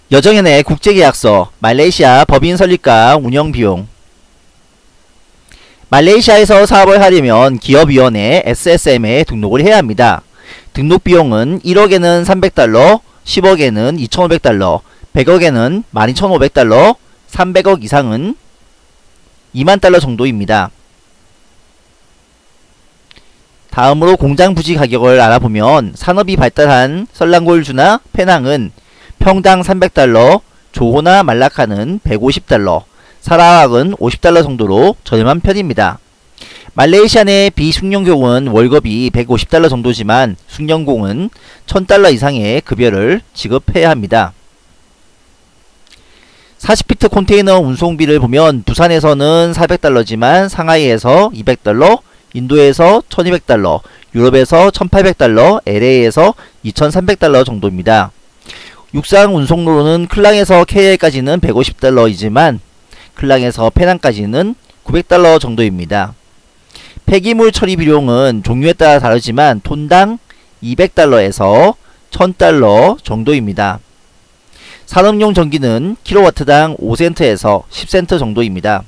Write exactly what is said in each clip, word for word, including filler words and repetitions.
여정연의 국제계약서, 말레이시아 법인 설립과 운영비용. 말레이시아에서 사업을 하려면 기업위원회 에스에스엠에 등록을 해야 합니다. 등록비용은 일억에는 삼백 달러, 십억에는 이천오백 달러, 백억에는 만 이천오백 달러, 삼백억 이상은 이만 달러 정도입니다. 다음으로 공장 부지 가격을 알아보면 산업이 발달한 설랑골주나 페낭은 평당 삼백 달러, 조호나 말라카는 백오십 달러, 사라왁은 오십 달러 정도로 저렴한 편입니다. 말레이시아 내 비숙련공은 월급이 백오십 달러 정도지만 숙련공은 천 달러 이상의 급여를 지급해야 합니다. 사십 피트 컨테이너 운송비를 보면 부산에서는 사백 달러지만 상하이에서 이백 달러, 인도에서 천이백 달러, 유럽에서 천팔백 달러, 엘에이에서 이천삼백 달러 정도입니다. 육상 운송로로는 클랑에서 케이엘까지는 백오십 달러이지만 클랑에서 페낭까지는 구백 달러 정도입니다. 폐기물 처리 비용은 종류에 따라 다르지만 톤당 이백 달러에서 천 달러 정도입니다. 산업용 전기는 킬로와트당 오 센트에서 십 센트 정도입니다.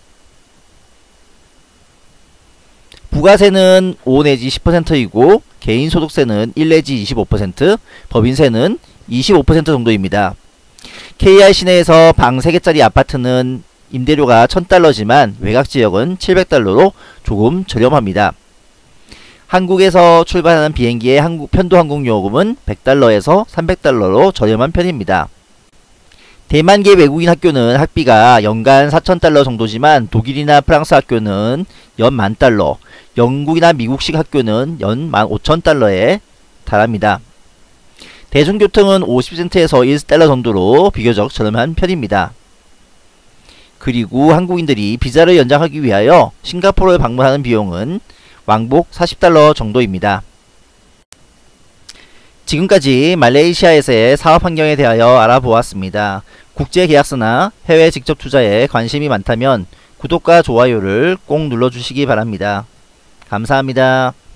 부가세는 오 내지 십 퍼센트이고 개인소득세는 일 내지 이십오 퍼센트, 법인세는 이십오 퍼센트 정도입니다. 케이알 시내에서 방 세 개짜리 아파트는 임대료가 천 달러지만 외곽지역은 칠백 달러로 조금 저렴합니다. 한국에서 출발하는 비행기의 한국 편도항공 요금은 백 달러에서 삼백 달러로 저렴한 편입니다. 대만계 외국인 학교는 학비가 연간 사천 달러 정도지만 독일이나 프랑스 학교는 연 만 달러, 영국이나 미국식 학교는 연 만 오천 달러에 달합니다. 대중교통은 오십 센트에서 일 달러 정도로 비교적 저렴한 편입니다. 그리고 한국인들이 비자를 연장하기 위하여 싱가포르를 방문하는 비용은 왕복 사십 달러 정도입니다. 지금까지 말레이시아에서의 사업 환경에 대하여 알아보았습니다. 국제계약서나 해외 직접 투자에 관심이 많다면 구독과 좋아요를 꼭 눌러주시기 바랍니다. 감사합니다.